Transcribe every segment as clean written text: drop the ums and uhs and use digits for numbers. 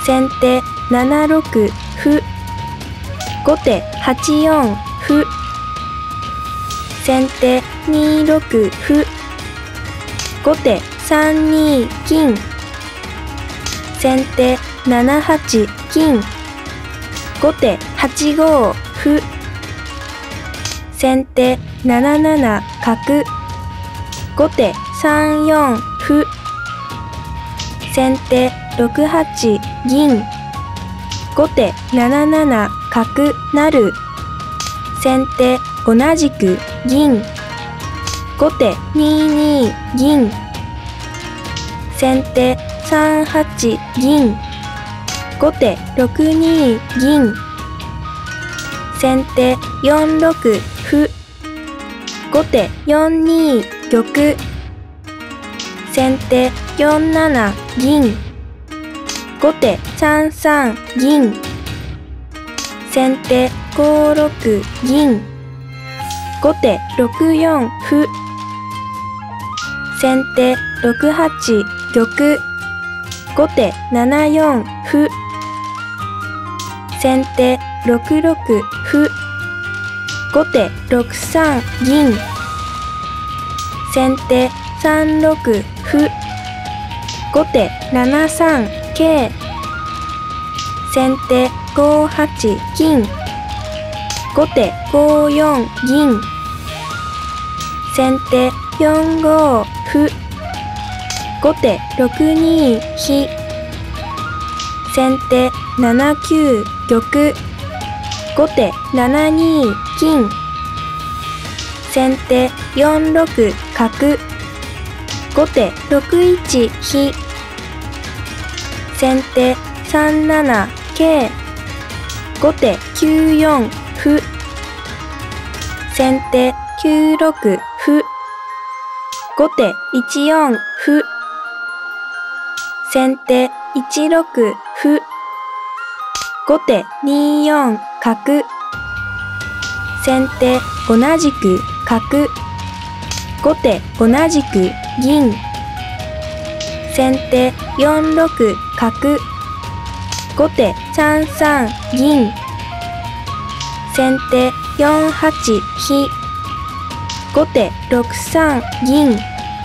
先手7六歩。後手8四歩。先手2六歩。後手3二金。先手7八金。後手8五歩。先手7七角。後手3四歩。先手6八銀。後手7七角成。先手同じく銀。後手2二銀。先手3八銀。後手6二銀。先手4六歩。後手4二玉。先手4七銀。後手3三銀。先手5六銀。後手6四歩。先手6八玉。後手7四歩。先手6六歩。後手6三銀。先手3六歩。後手7三桂。先手5八金。後手5四銀。先手4五歩。後手6二飛。先手7九玉。後手7二金。先手4六角。後手6一飛。先手3七桂。後手9四歩。先手9六歩。後手1四歩。先手1六歩。後手2四角。先手同じく角。後手同じく銀。先手4六角。後手3三銀。先手4八飛。後手6三銀。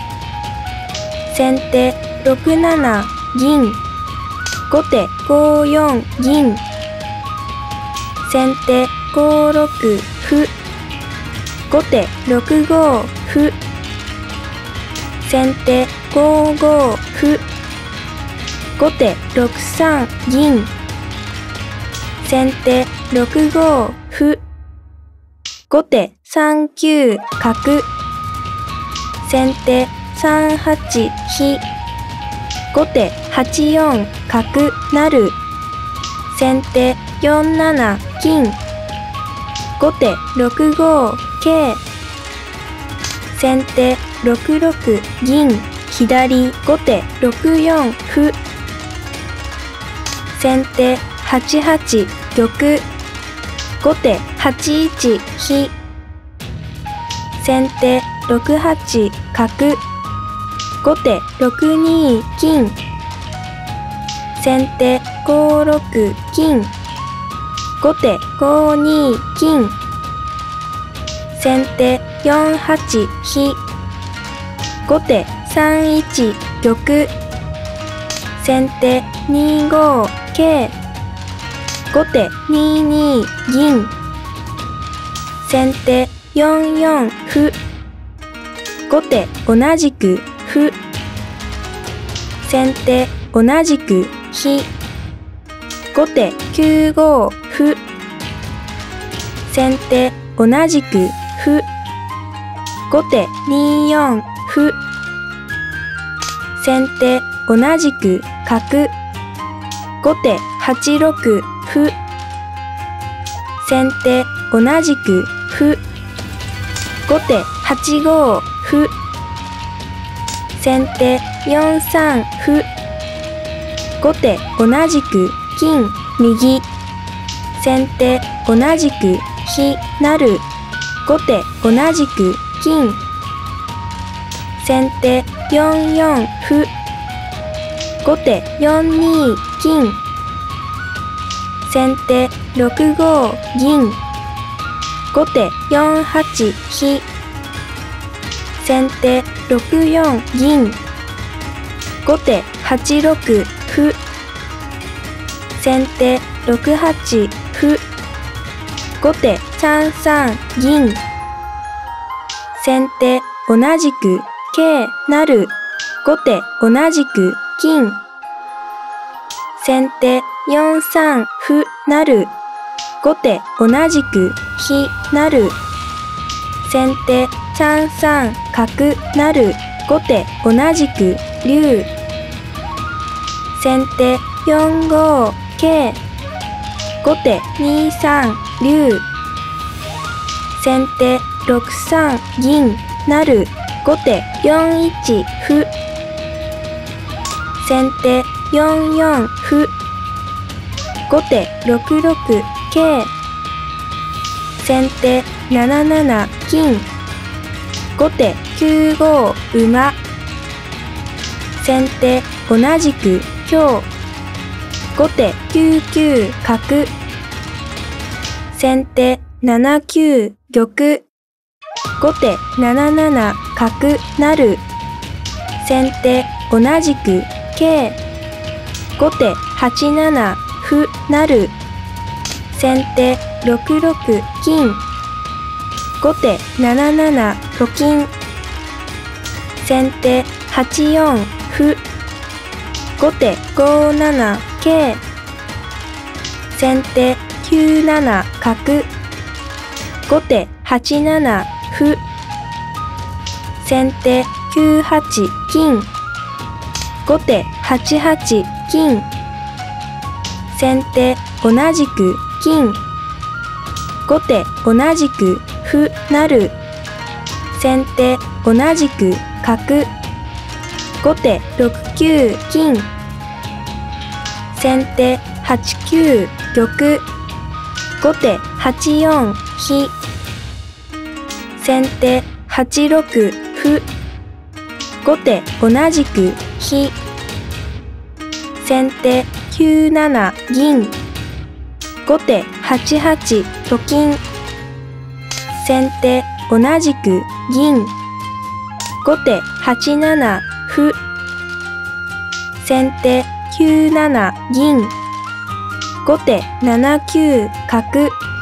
先手6七銀。後手5四銀。先手5六歩。後手6五歩。先手5五歩。後手6三銀。先手6五歩。後手3九角。先手3八飛。後手8四角成。先手4七金。後手6五桂。先手6六銀左。後手6四歩。先手8八玉。後手8一飛。先手6八角。後手6二金。先手5六金。後手5二金。先手4八飛。後手3一玉。先手2五桂。後手2二銀。先手4四歩。後手同じく歩。先手同じく飛。後手9五歩。先手同じく歩。後手2四歩。先手同じく角。後手8六歩。先手同じく歩。後手8五歩。先手4三歩。後手同じく金右。先手同じく飛成。後手同じく金。先手4四歩。後手4二金。 先手6五銀。後手4八飛。先手6四銀。後手8六歩。先手6八歩。後手3三銀。先手同じく桂成。後手同じく金。先手4三歩成。後手同じく飛成。先手3三角成。後手同じく竜。先手4五桂。後手2三竜。先手6三銀成。後手4一歩。先手4四歩。後手6六桂。先手7七金。後手9五馬。先手同じく香。後手9九角。先手7九玉。後手7七角成。先手同じく桂。後手8七歩成。先手6六金。後手7七と金。先手8四歩。後手5七桂。先手9七角。後手8七歩。先手9八金。後手8八金。先手同じく金。後手同じく歩成。先手同じく角。後手6九金。先手8九玉。後手8四飛。先手8六歩。後手同じく飛。先手9七銀。後手8八と金。先手同じく銀。後手8七歩。先手9七銀。後手7九角。